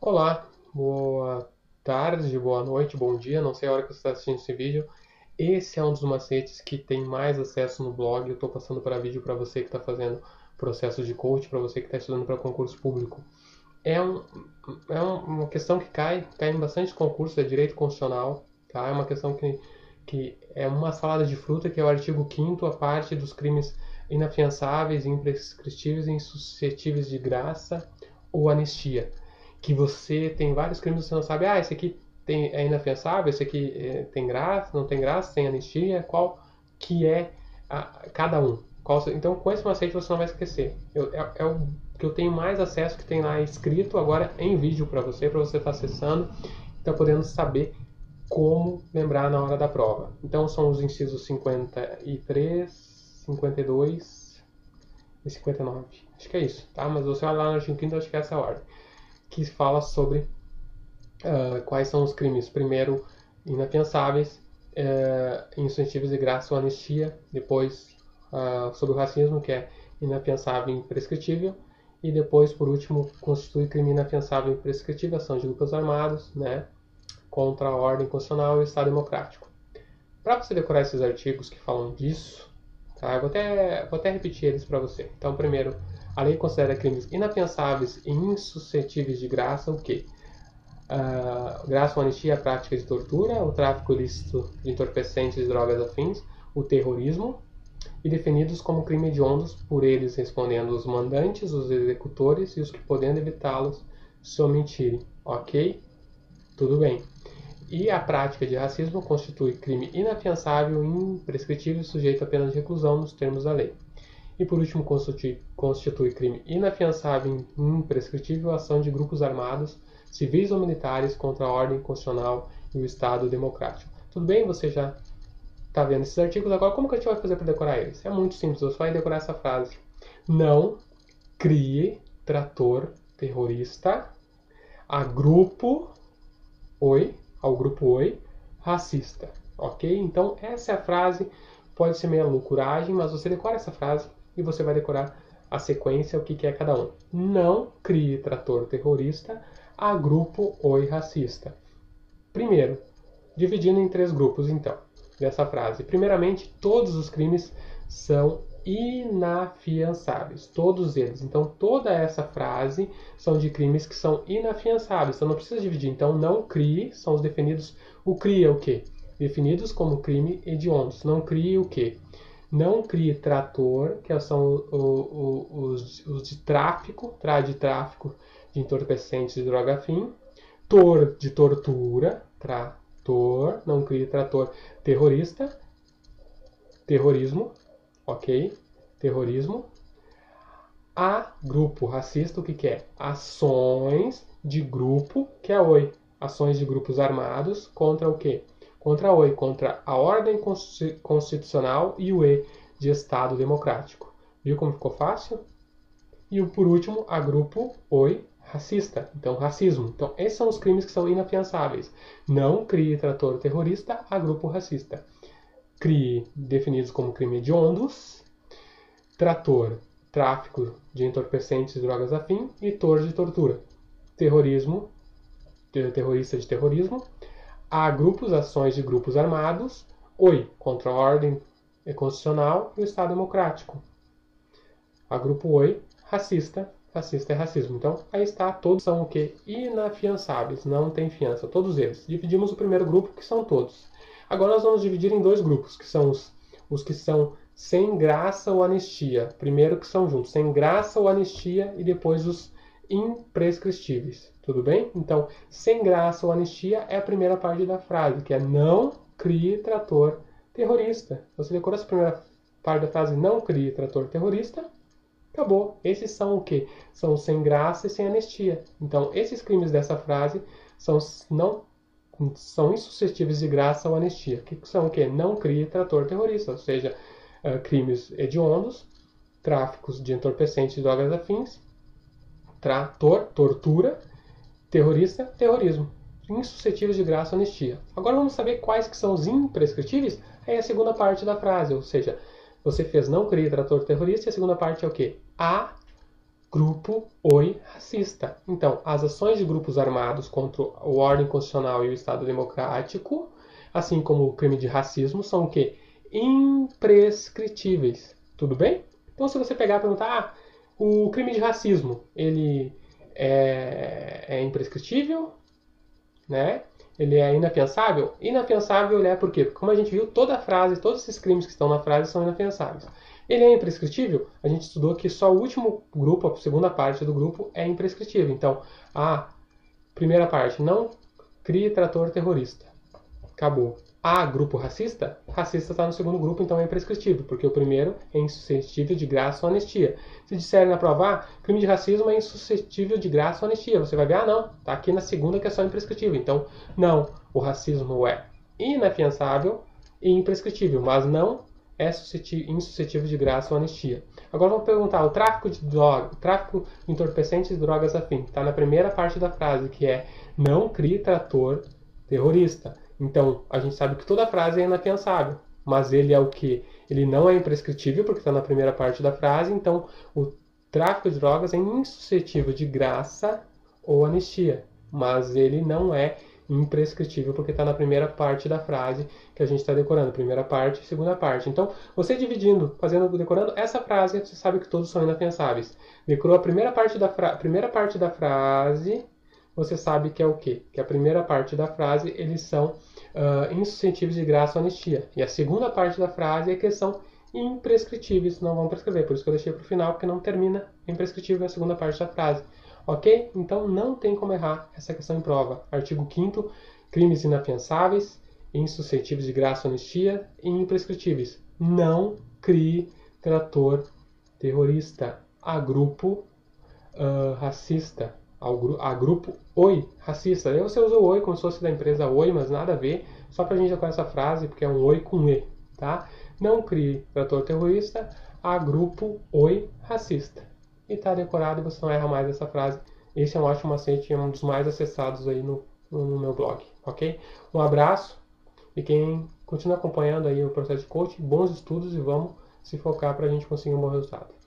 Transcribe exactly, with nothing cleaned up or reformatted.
Olá, boa tarde, boa noite, bom dia, não sei a hora que você está assistindo esse vídeo. Esse é um dos macetes que tem mais acesso no blog. Eu estou passando para vídeo para você que está fazendo processo de coach, para você que está estudando para concurso público. É, um, é uma questão que cai, cai em bastante concursos, é direito constitucional, tá? É uma questão que, que é uma salada de fruta, que é o artigo quinto, a parte dos crimes inafiançáveis, imprescritíveis e insuscetíveis de graça ou anistia. Que você tem vários crimes e você não sabe, ah, esse aqui tem, é inafiançável, esse aqui é, tem graça, não tem graça, tem anistia, qual que é a, cada um. Qual, então, com esse macete você não vai esquecer. Eu, é, é o que eu tenho mais acesso, que tem lá escrito agora em vídeo para você, para você estar tá acessando e tá podendo saber como lembrar na hora da prova. Então, são os incisos cinquenta e três, cinquenta e dois e cinquenta e nove. Acho que é isso, tá? Mas você olha lá no artigo quinto, acho que é essa a ordem, que fala sobre uh, quais são os crimes. Primeiro, inafiançáveis, uh, incentivos de graça ou anistia. Depois, uh, sobre o racismo, que é inafiançável e imprescritível. E depois, por último, constitui crime inafiançável e imprescritível, ação de grupos armados, né, contra a ordem constitucional e o Estado democrático. Para você decorar esses artigos que falam disso, tá, eu vou até, vou até repetir eles para você. Então, primeiro, a lei considera crimes inafiançáveis e insuscetíveis de graça o quê? Uh, graça ou anistia a prática de tortura, o tráfico ilícito de entorpecentes e drogas afins, o terrorismo, e definidos como crime hediondos, por eles respondendo os mandantes, os executores e os que podendo evitá-los se omitirem. Ok? Tudo bem. E a prática de racismo constitui crime inafiançável e imprescritível sujeito a pena de reclusão nos termos da lei. E por último, constitui, constitui crime inafiançável e imprescritível a ação de grupos armados, civis ou militares, contra a ordem constitucional e o Estado democrático. Tudo bem? Você já está vendo esses artigos. Agora, como que a gente vai fazer para decorar eles? É muito simples, você vai decorar essa frase. Não crie trator terrorista a grupo Oi, ao grupo Oi racista. Ok? Então, essa é a frase. Pode ser meio loucuragem, mas você decora essa frase e você vai decorar a sequência, o que, que é cada um. Não crie trator terrorista a grupo Oi racista. Primeiro, dividindo em três grupos, então, dessa frase. Primeiramente, todos os crimes são inafiançáveis, todos eles. Então, toda essa frase são de crimes que são inafiançáveis. Então, não precisa dividir. Então, não crie, são os definidos. O crie é o quê? Definidos como crime hediondos. Não crie o quê? Não crie trator, que são os, os de tráfico, tra de tráfico de entorpecentes e droga afim. Tor, de tortura, trator, não crie trator terrorista, terrorismo, ok? Terrorismo. A grupo racista, o que, que é? Ações de grupo, que é Oi. Ações de grupos armados contra o quê? Contra a Oi, contra a ordem constitucional e o E de Estado democrático. Viu como ficou fácil? E por último, a grupo Oi racista. Então, racismo. Então, esses são os crimes que são inafiançáveis. Não crie trator terrorista a grupo racista. Crie definidos como crime hediondos, trator, tráfico de entorpecentes e drogas afim, e tor de tortura. Terrorismo, terrorista de terrorismo. Há grupos, ações de grupos armados. Oi, contra a ordem constitucional e o Estado democrático. A grupo Oi, racista. Racista é racismo. Então, aí está, todos são o quê? Inafiançáveis, não tem fiança, todos eles. Dividimos o primeiro grupo, que são todos. Agora nós vamos dividir em dois grupos, que são os, os que são sem graça ou anistia. Primeiro que são juntos, sem graça ou anistia, e depois os imprescritíveis. Tudo bem? Então, sem graça ou anistia é a primeira parte da frase, que é não crie trator terrorista. Você decorou essa primeira parte da frase, não crie trator terrorista, acabou. Esses são o quê? São sem graça e sem anistia. Então, esses crimes dessa frase são, não, são insuscetíveis de graça ou anistia. Que são o quê? Não crie trator terrorista, ou seja, uh, crimes hediondos, tráficos de entorpecentes e drogas afins, trator, tortura, terrorista, terrorismo. Insuscetíveis de graça ou anistia. Agora vamos saber quais que são os imprescritíveis? Aí é a segunda parte da frase, ou seja, você fez não crie trator terrorista e a segunda parte é o quê? A grupo oi racista. Então, as ações de grupos armados contra a ordem constitucional e o Estado democrático, assim como o crime de racismo, são o quê? Imprescritíveis. Tudo bem? Então, se você pegar e perguntar, ah, o crime de racismo, ele é, é imprescritível, né? Ele é inafiançável? Inafiançável ele é por quê? Porque, como a gente viu, toda a frase, todos esses crimes que estão na frase são inafiançáveis. Ele é imprescritível? A gente estudou que só o último grupo, a segunda parte do grupo, é imprescritível. Então, a primeira parte, não crie trator terrorista. Acabou. Ah, grupo racista? Racista está no segundo grupo, então é imprescritível, porque o primeiro é insuscetível de graça ou anistia. Se disserem na prova, ah, crime de racismo é insuscetível de graça ou anistia, você vai ver, ah, não, tá aqui na segunda que é só imprescritível. Então, não, o racismo é inafiançável e imprescritível, mas não é insuscetível de graça ou anistia. Agora vamos perguntar, o tráfico de drogas, o tráfico de entorpecentes e drogas afins, está na primeira parte da frase, que é não crie trator terrorista. Então, a gente sabe que toda a frase é inafiançável, mas ele é o que? Ele não é imprescritível, porque está na primeira parte da frase, então o tráfico de drogas é insuscetível de graça ou anistia, mas ele não é imprescritível, porque está na primeira parte da frase que a gente está decorando, primeira parte e segunda parte. Então, você dividindo, fazendo, decorando essa frase, você sabe que todos são inafiançáveis. Decorou a primeira parte da, fra... primeira parte da frase, você sabe que é o quê? Que a primeira parte da frase, eles são uh, insuscetíveis de graça ou anistia. E a segunda parte da frase é que eles são imprescritíveis, não vão prescrever. Por isso que eu deixei para o final, porque não termina imprescritível a segunda parte da frase. Ok? Então não tem como errar essa questão em prova. Artigo quinto, crimes inafiançáveis, insuscetíveis de graça ou anistia e imprescritíveis. Não crie trator terrorista a grupo uh, racista. Ao, a grupo oi racista. Aí você usa o oi como se fosse da empresa oi, mas nada a ver. Só pra gente decorar essa frase, porque é um oi com e, tá? Não crie trator terrorista a grupo oi racista. E tá decorado e você não erra mais essa frase. Esse é um ótimo macete, é um dos mais acessados aí no, no meu blog, ok? Um abraço e quem continua acompanhando aí o processo de coaching, bons estudos e vamos se focar para a gente conseguir um bom resultado.